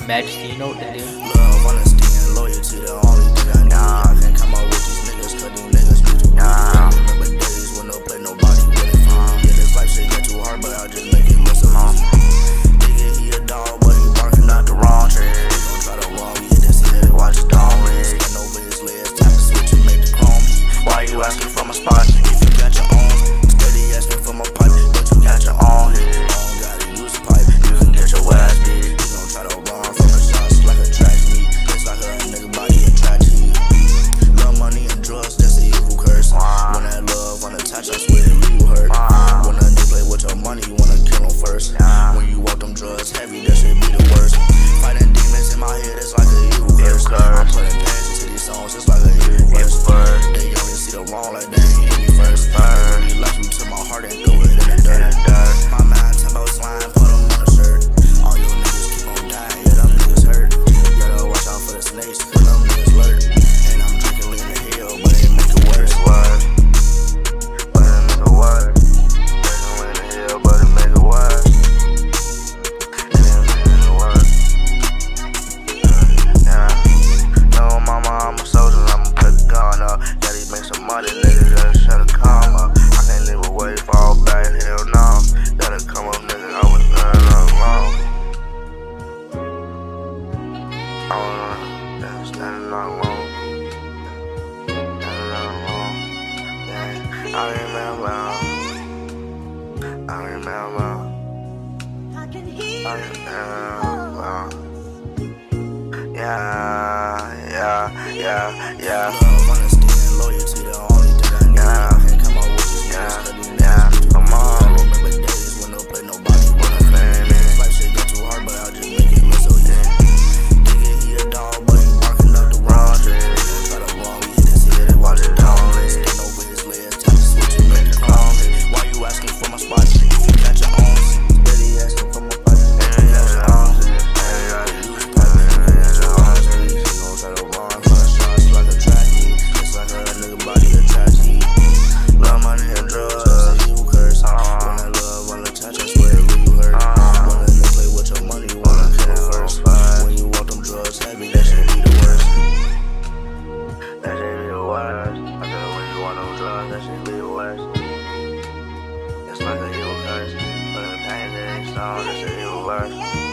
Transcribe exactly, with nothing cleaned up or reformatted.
Majesty, you know what to do. Love, honesty, and loyalty, the only thing I need. I can't come out with these niggas, cause these niggas be too nah. Remember days when no play nobody with it. Yeah, this life shit get too hard, but I'll just make it look so easy. Nigga, he a dog, but he barking out the wrong tree. He gon' try to wrong, he hit his head, watch it don't ring. Stand over his legs, tap the switch and make the chrome heat. Why you asking for my spot? If you got your own, steady asking for my pipe, but you got your own hit. You don't gotta use a pipe, you can get your ass beat. He gon' try to run from the shots like a track meet. It's like a nigga body a tragedy. Love, money, and drugs, that's an evil curse. When that love unattached, I swear it leave you hurt. When a nigga play with your money, you wanna kill him first. When you walk them drugs heavy, that shit be the worst. Fighting demons in my head, it's like an evil curse. I'm putting pants into these songs, it's like an evil verse. They only see the wrong like they ain't hit me first. They really like you to my heart and throw it in the dirt. My mind talk about slime, put them on a shirt. All you niggas keep on dying, yeah, them niggas hurt. You gotta watch out for the snakes, cause them niggas lurk. And I'm drinking lean the hill, but it make it worse. Worse. But it make it worse. Drinking lean the hill, but it make it worse. And it make it worse. Yeah. No, mama, I'm a soldier, I'ma put the gun up. Daddy make some money, nigga, just shut the come up. I can't leave away, fall back, hell no. Gotta come up, nigga, I was done alone. I don't know, that's standing alone. Standing alone. Yeah, I remember. I remember. I remember. Yeah, yeah, yeah, yeah. Love, honesty, and loyalty, the only thing I need. Yeah. I can't come out with these niggas, cause these niggas be too come on. I remember days when no play nobody with a fan. This life shit get too hard, but I'll just make it look so easy. Nigga, he a dog, but he barking up the wrong tree. He gon' try to wrong, he hit his head and watch it don't ring. Stand over his legs, tap the switch and make the chrome hit. Why you asking for my spot? If you got your own, steady asking for my pipe. If you got your own, steady gotta use a pipe. If you got your own, he gon' try to run from the shots like a track meet. It's like a nigga body a tragedy. Love, money, and drugs, that's an evil curse. When that love unattached, I swear it leave you hurt. When a nigga play with your money, you wanna kill him first. When you walk them drugs heavy, that shit be the worst. That shit be the worst. I said when you want them drugs, that shit be the worst. It's like a evil curse. Put in pain in these songs, that shit be the worst.